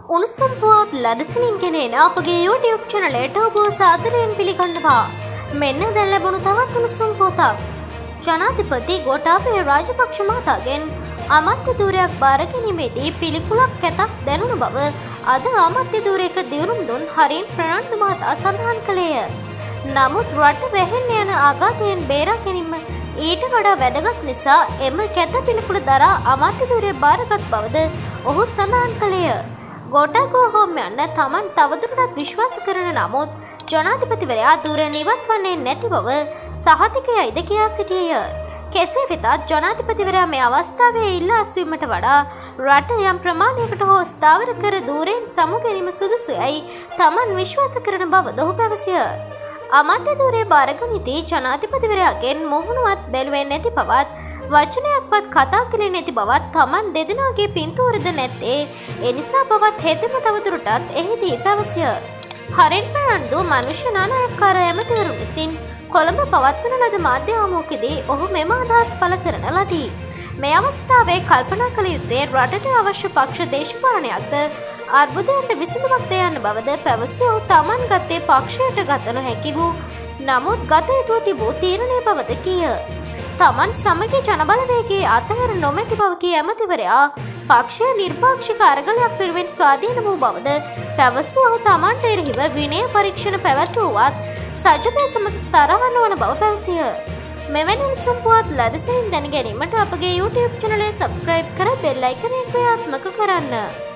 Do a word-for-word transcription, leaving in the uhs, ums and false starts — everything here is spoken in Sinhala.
උණුසුම් පුවත් ලදසිනින් ගෙනෙන අපගේ YouTube channelයට ඔබ සාදරයෙන් පිළිගන්නවා. මෙන්න දැන් ලැබුණු තවත් උණුසුම් පුවතක්. ජනාධිපති ගෝඨාභය රාජපක්ෂ මහතාගෙන් අමාත්‍ය ධූරයක් බාර ගැනීමේදී පිළිකුලක් ඇතක් දැනුණු බව අද අමාත්‍ය ධූරයක දියුණුම් දුන් හරින් ප්‍රනාන්දු මහතා සඳහන් කළේය. නමුත් රට වැහෙන්න යන ආඝාතයෙන් බේරා ගැනීම ඊට වඩා වැදගත් නිසා එම කැත පිළිකුල දරා අමාත්‍ය ධූරය බාරගත් බවද ඔහු සඳහන් කළේය. ගෝඨා හෝම් යන්න තමන් තවදුරටත් විශ්වාස කරන නමුත් ජනාධිපතිවරයා ධූරයෙන් ඉවත් වන්නේ නැති බව සහතිකයයිද කියා සිටියේය. කෙසේ වෙතත් ජනාධිපතිවරයා මේ අවස්ථාවේ ඉල්ලා අස්වීමට වඩා රට යම් ප්‍රමාණයකට හෝ ස්ථාවර කර ධූරයෙන් සමු ගැනීම සුදුසුයයි තමන් විශ්වාස කරන බවද ඔහු පැවසිය. අමාත්‍ය ධූරය බාරගනිති ජනාධිපතිවරයාගෙන් මොහුනුවත් බැලුවේ නැති බවත් වචනයක්වත් කතා කළේ නැති බවත් තමන් දෙදෙනාගේ පින්තූරද නැත්තේ ඒ නිසා බවත් හෙතෙම තවදුරටත් එහිදී පැවසිය. හරින් ප්‍රනාන්දු මනුෂ්‍ය නානායක්කාර ඇමතිවරුන් විසින් කොළඹ පවත්වන ලද මාධ්‍ය හමුවකදී ඔහු මෙම අදහස් පළ කරන ලදී. මේ අවස්ථාවේ කල්පනා කළ යුත්තේ රටට අවශ්‍ය පක්ෂ දේශපාලනයක්ද අර්බුදයන්ට විසඳුමක් ද යන්න බවද පැවසූ තමන් ගත්තේ පක්ෂයට ගත නොහැකි වූ නමුත් ගත යුතුව තිබූ තීරණය බවද කීය. තමන් සමගි ජනබලවේගයේ අතහැර නොමැති බව කී ඇමතිවරයා පක්ෂය නිර්පාක්ෂික අරගලයක් වෙනුවෙන් ස්වාධීන වූ බවද පැවසූ ඔහු තමන්ට එරෙහිව විනය පරීක්ෂණ පැවැත්වුවත් සජිතය සමග තරහ නොවන බව පැවසිය. මෙවැනි උණුසුම් පුවත් ලදසින් දැන ගැනීමට අපගේ YouTube channel එක subscribe කර බෙල් අයිකනය ක්‍රියාත්මක කරන්න.